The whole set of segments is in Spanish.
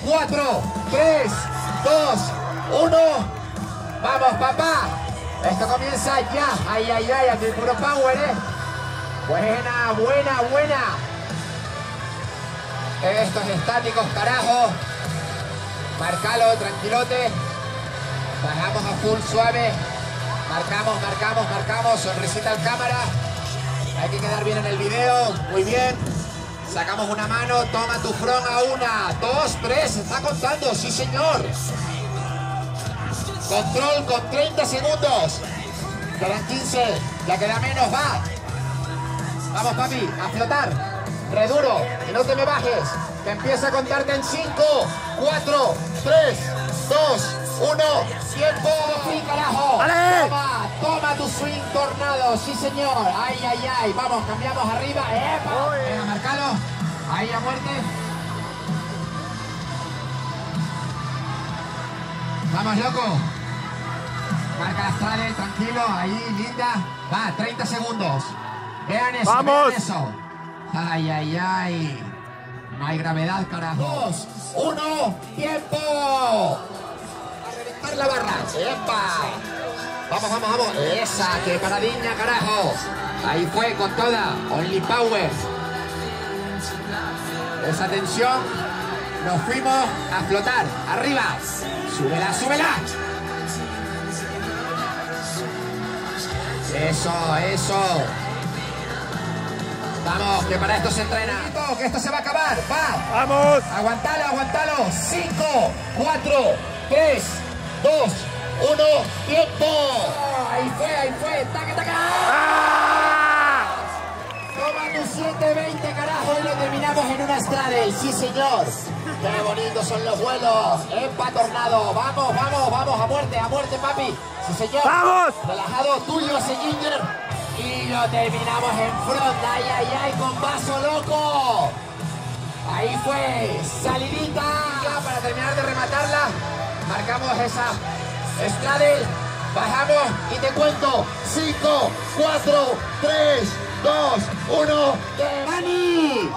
4, 3, 2, 1. Vamos, papá. Esto comienza ya. Ay, ay, ay, aquí puro power, Buena, buena, buena. Estos estáticos, carajo. Marcalo, tranquilote. Bajamos a full suave. Marcamos, marcamos, marcamos. Sonrisita al cámara. Hay que quedar bien en el video. Muy bien. Sacamos una mano. Toma tu front a 1, 2, 3. Está contando. Sí, señor. Control con 30 segundos. Quedan 15. Ya queda menos. Va. Vamos, papi. A flotar. Reduro. Que no te me bajes. Que empieza a contarte en 5, 4, 3, 2, 1. ¡Tiempo! ¡Sí, carajo! ¡Vale! Toma tu swing tornado. Sí, señor. Ay, ay, ay. Vamos, cambiamos arriba. ¡Epa! Venga, marcalo. Ahí a muerte. Vamos, loco. Marca la Stradel, tranquilo. Ahí, linda. Va, 30 segundos. Vean eso. ¡Vamos! Vean eso. Ay, ay, ay. No hay gravedad, carajo. 2, 1, ¡tiempo! A reventar la barra. ¡Epa! Vamos, vamos, vamos. Esa, qué paradiña, carajo. Ahí fue con toda. Only power. Esa tensión. Nos fuimos a flotar. Arriba. Súbela, súbela. Eso, eso. Vamos, que para esto se entrena. Que esto se va a acabar. Va. ¡Vamos! Aguantalo, aguantalo. 5, 4, 3, 2, 1. ¡Tiempo! Ahí fue. ¡Taca, taca! ¡Ah! Toma tu 720, carajo, y lo terminamos en una Stradel. Sí, señor. Qué bonitos son los vuelos. ¡Epa, tornado! Vamos, vamos, vamos. A muerte, papi. Sí, señor. ¡Vamos! Relajado, tuyo ese Ginger. Y lo terminamos en front. Ay, ay, ay, con vaso loco. Ahí fue. Salidita. Ya, para terminar de rematarla, marcamos esa Stradel. Bajamos y te cuento. 5, 4, 3, 2, 1. ¡Dani!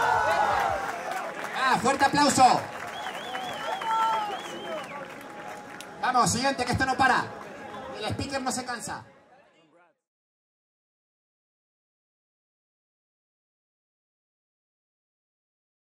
Fuerte aplauso. Vamos, siguiente, que esto no para. El speaker no se cansa.